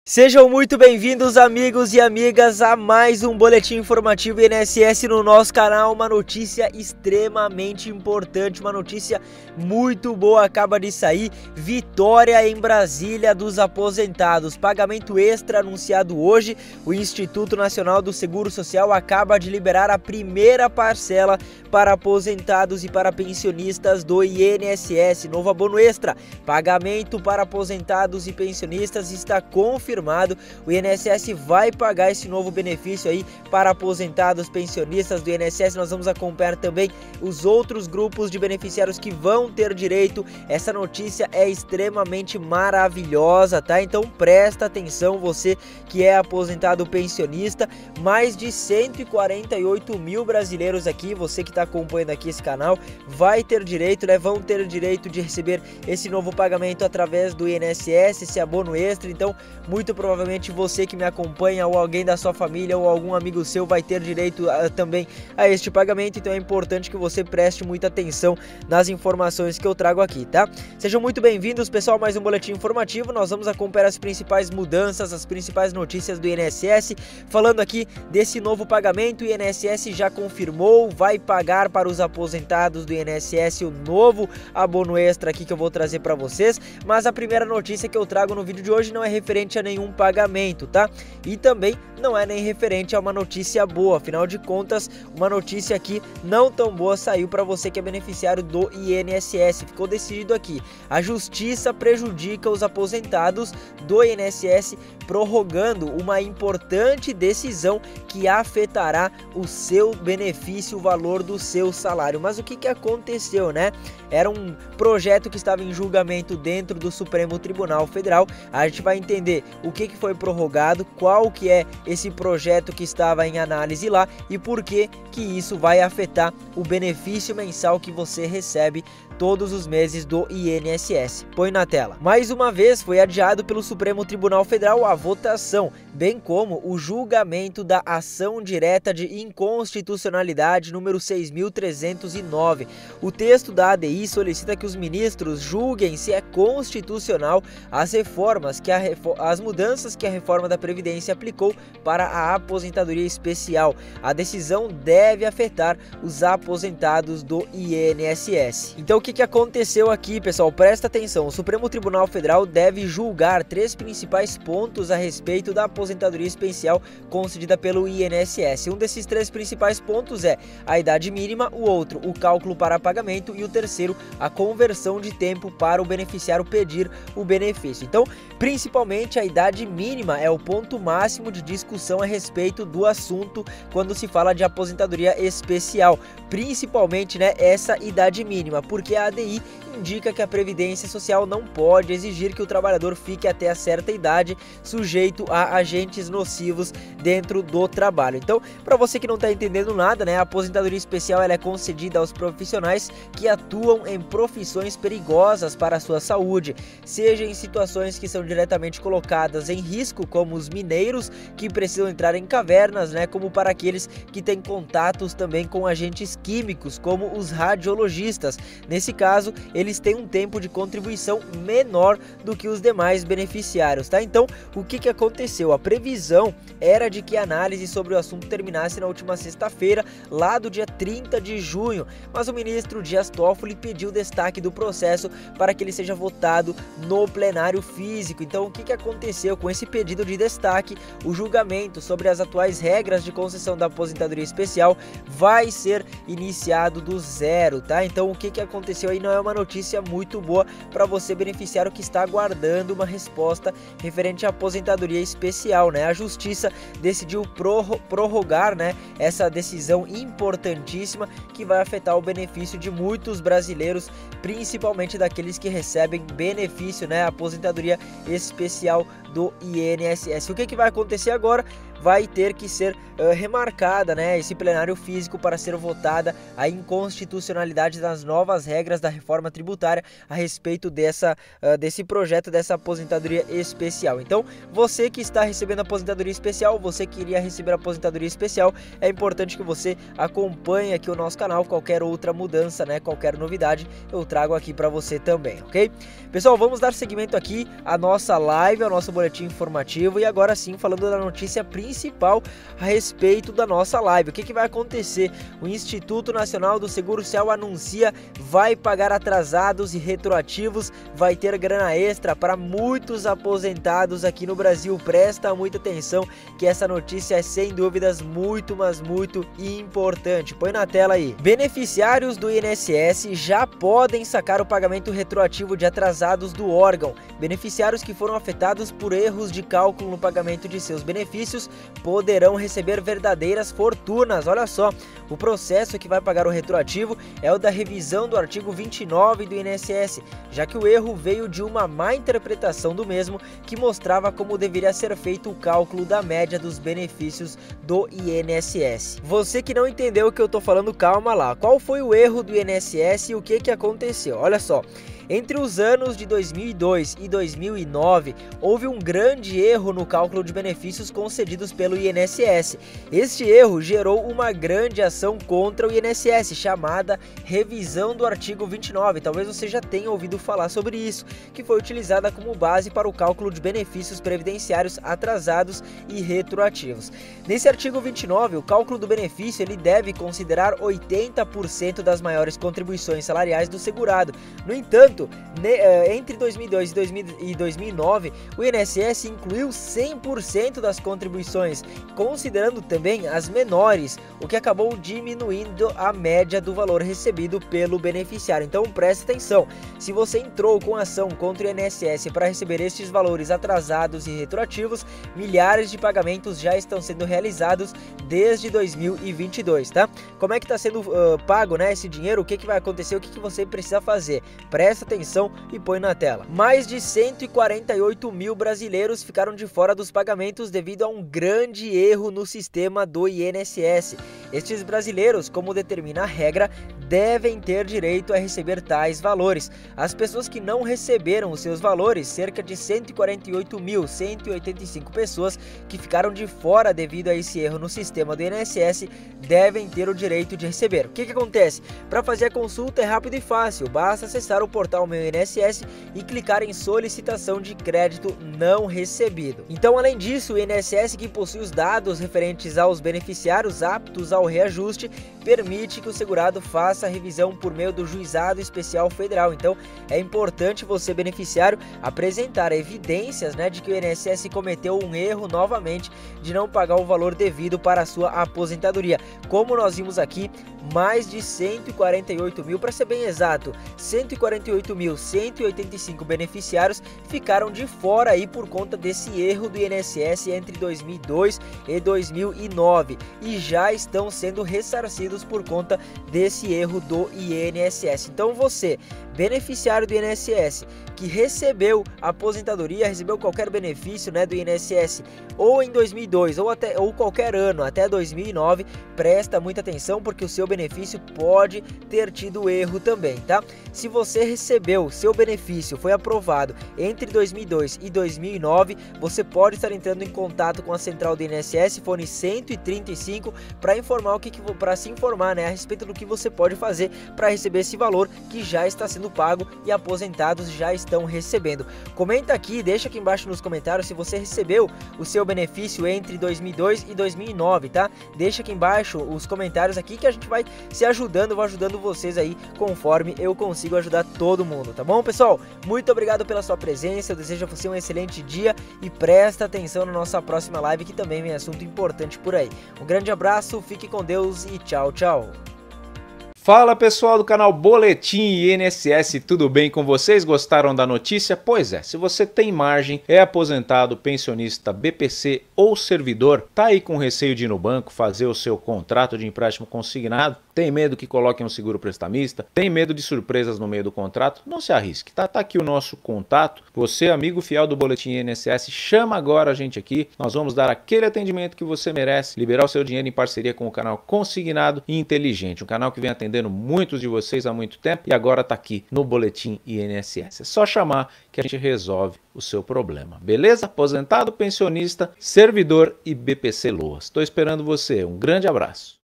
Sejam muito bem-vindos, amigos e amigas, a mais um boletim informativo INSS no nosso canal. Uma notícia extremamente importante, uma notícia muito boa acaba de sair. Vitória em Brasília dos aposentados. Pagamento extra anunciado hoje. O Instituto Nacional do Seguro Social acaba de liberar a primeira parcela para aposentados e para pensionistas do INSS. Novo abono extra. Pagamento para aposentados e pensionistas está confirmado. O INSS vai pagar esse novo benefício aí para aposentados, pensionistas do INSS. Nós vamos acompanhar também os outros grupos de beneficiários que vão ter direito. Essa notícia é extremamente maravilhosa, tá? Então presta atenção, você que é aposentado pensionista. Mais de 148 mil brasileiros aqui, você que está acompanhando aqui esse canal, vai ter direito, né? Vão ter direito de receber esse novo pagamento através do INSS, esse abono extra. Então, muito provavelmente você que me acompanha ou alguém da sua família ou algum amigo seu vai ter direito também a este pagamento. Então é importante que você preste muita atenção nas informações que eu trago aqui, tá? Sejam muito bem-vindos, pessoal, mais um boletim informativo. Nós vamos acompanhar as principais mudanças, as principais notícias do INSS. Falando aqui desse novo pagamento, o INSS já confirmou, vai pagar para os aposentados do INSS o novo abono extra aqui que eu vou trazer para vocês. Mas a primeira notícia que eu trago no vídeo de hoje não é referente a nenhum pagamento, tá? E também não é nem referente a uma notícia boa. Afinal de contas, uma notícia aqui não tão boa saiu para você que é beneficiário do INSS. Ficou decidido aqui: a justiça prejudica os aposentados do INSS, prorrogando uma importante decisão que afetará o seu benefício, o valor do seu salário. Mas o que aconteceu, né? Era um projeto que estava em julgamento dentro do Supremo Tribunal Federal. A gente vai entender o que foi prorrogado, qual que é esse projeto que estava em análise lá e por que isso vai afetar o benefício mensal que você recebe todos os meses do INSS. Põe na tela. Mais uma vez foi adiado pelo Supremo Tribunal Federal a votação, bem como o julgamento da ação direta de inconstitucionalidade número 6.309. O texto da ADI solicita que os ministros julguem se é constitucional as mudanças que a reforma da Previdência aplicou para a aposentadoria especial. A decisão deve afetar os aposentados do INSS. Então o que aconteceu aqui, pessoal? Presta atenção. O Supremo Tribunal Federal deve julgar três principais pontos a respeito da aposentadoria especial concedida pelo INSS. Um desses três principais pontos é a idade mínima, o outro, o cálculo para pagamento, e o terceiro, a conversão de tempo para o beneficiário pedir o benefício. Então, principalmente a idade mínima é o ponto máximo de discussão a respeito do assunto quando se fala de aposentadoria especial, principalmente, né, essa idade mínima, porque a ADI indica que a Previdência Social não pode exigir que o trabalhador fique até a certa idade sujeito a agentes nocivos dentro do trabalho. Então, para você que não está entendendo nada, né, a aposentadoria especial ela é concedida aos profissionais que atuam em profissões perigosas para a sua saúde, seja em situações que são diretamente colocadas em risco, como os mineiros que precisam entrar em cavernas, né, como para aqueles que têm contatos também com agentes químicos, como os radiologistas. Nesse caso, eles têm um tempo de contribuição menor do que os demais beneficiários, tá? Então, o que aconteceu? A previsão era de que a análise sobre o assunto terminasse na última sexta-feira, lá do dia 30 de junho, mas o ministro Dias Toffoli pediu destaque do processo para que ele seja votado no plenário físico. Então, o que aconteceu? Com esse pedido de destaque, o julgamento sobre as atuais regras de concessão da aposentadoria especial vai ser iniciado do zero, tá? Então, o que aconteceu aí não é uma notícia muito boa para você beneficiário que está aguardando uma resposta referente à aposentadoria especial, né? A justiça decidiu prorrogar, né, essa decisão importantíssima que vai afetar o benefício de muitos brasileiros, principalmente daqueles que recebem benefício, né, aposentadoria especial do INSS. O que vai acontecer agora? Vai ter que ser remarcada, né, esse plenário físico para ser votada a inconstitucionalidade das novas regras da reforma tributária a respeito desse projeto, dessa aposentadoria especial. Então, você que está recebendo aposentadoria especial, você que iria receber aposentadoria especial, é importante que você acompanhe aqui o nosso canal. Qualquer outra mudança, né, qualquer novidade, eu trago aqui para você também, ok? Pessoal, vamos dar seguimento aqui à nossa live, ao nosso boletim informativo e agora sim falando da notícia principal a respeito da nossa live. O que vai acontecer? O Instituto Nacional do Seguro Social anuncia vai pagar atrasados e retroativos, vai ter grana extra para muitos aposentados aqui no Brasil. Presta muita atenção que essa notícia é sem dúvidas muito, mas muito importante. Põe na tela aí. Beneficiários do INSS já podem sacar o pagamento retroativo de atrasados do órgão. Beneficiários que foram afetados por erros de cálculo no pagamento de seus benefícios poderão receber verdadeiras fortunas. Olha só, o processo que vai pagar o retroativo é o da revisão do artigo 29 do INSS, já que o erro veio de uma má interpretação do mesmo que mostrava como deveria ser feito o cálculo da média dos benefícios do INSS. Você que não entendeu o que eu tô falando, calma lá. Qual foi o erro do INSS e o que aconteceu? Olha só. Entre os anos de 2002 e 2009, houve um grande erro no cálculo de benefícios concedidos pelo INSS. Este erro gerou uma grande ação contra o INSS, chamada revisão do artigo 29. Talvez você já tenha ouvido falar sobre isso, que foi utilizada como base para o cálculo de benefícios previdenciários atrasados e retroativos. Nesse artigo 29, o cálculo do benefício ele deve considerar 80% das maiores contribuições salariais do segurado. No entanto, entre 2002 e 2009, o INSS incluiu 100% das contribuições, considerando também as menores, o que acabou diminuindo a média do valor recebido pelo beneficiário. Então preste atenção, se você entrou com ação contra o INSS para receber estes valores atrasados e retroativos, milhares de pagamentos já estão sendo realizados desde 2022, tá? Como é que está sendo pago, né, esse dinheiro? O que vai acontecer? O que você precisa fazer? Presta atenção e põe na tela. Mais de 148 mil brasileiros ficaram de fora dos pagamentos devido a um grande erro no sistema do INSS. Estes brasileiros, como determina a regra, devem ter direito a receber tais valores. As pessoas que não receberam os seus valores, cerca de 148.185 pessoas que ficaram de fora devido a esse erro no sistema do INSS, devem ter o direito de receber. O que acontece? Para fazer a consulta é rápido e fácil, basta acessar o portal Meu INSS e clicar em solicitação de crédito não recebido. Então, além disso, o INSS, que possui os dados referentes aos beneficiários aptos ao reajuste, permite que o segurado faça a revisão por meio do Juizado Especial Federal. Então, é importante você, beneficiário, apresentar evidências, né, de que o INSS cometeu um erro novamente de não pagar o valor devido para a sua aposentadoria. Como nós vimos aqui, mais de 148 mil, para ser bem exato, 148.185 beneficiários ficaram de fora aí por conta desse erro do INSS entre 2002 e 2009 e já estão sendo ressarcidos por conta desse erro do INSS. Então você, beneficiário do INSS, que recebeu aposentadoria, recebeu qualquer benefício, né, do INSS, ou em 2002 ou qualquer ano até 2009, presta muita atenção porque o seu benefício pode ter tido erro também, tá? Se você recebeu seu benefício, foi aprovado entre 2002 e 2009, você pode estar entrando em contato com a central do INSS, fone 135, para se informar, né, a respeito do que você pode fazer para receber esse valor que já está sendo pago e aposentados já estão recebendo. Comenta aqui, deixa aqui embaixo nos comentários se você recebeu o seu benefício entre 2002 e 2009, tá? Deixa aqui embaixo os comentários aqui que a gente vai se ajudando, vou ajudando vocês aí conforme eu consigo ajudar todo mundo, tá bom, pessoal? Muito obrigado pela sua presença, eu desejo a você um excelente dia e presta atenção na nossa próxima live que também vem assunto importante por aí. Um grande abraço, fique com Deus e tchau, tchau! Fala pessoal do canal Boletim INSS, tudo bem com vocês? Gostaram da notícia? Pois é, se você tem margem, é aposentado, pensionista, BPC ou servidor, tá aí com receio de ir no banco fazer o seu contrato de empréstimo consignado, tem medo que coloquem um seguro prestamista, tem medo de surpresas no meio do contrato, não se arrisque, tá aqui o nosso contato. Você, amigo fiel do Boletim INSS, chama agora a gente aqui, nós vamos dar aquele atendimento que você merece, liberar o seu dinheiro em parceria com o canal Consignado e Inteligente, um canal que vem atendendo muitos de vocês há muito tempo e agora está aqui no Boletim INSS. É só chamar que a gente resolve o seu problema. Beleza? Aposentado, pensionista, servidor e BPC Loas. Estou esperando você. Um grande abraço.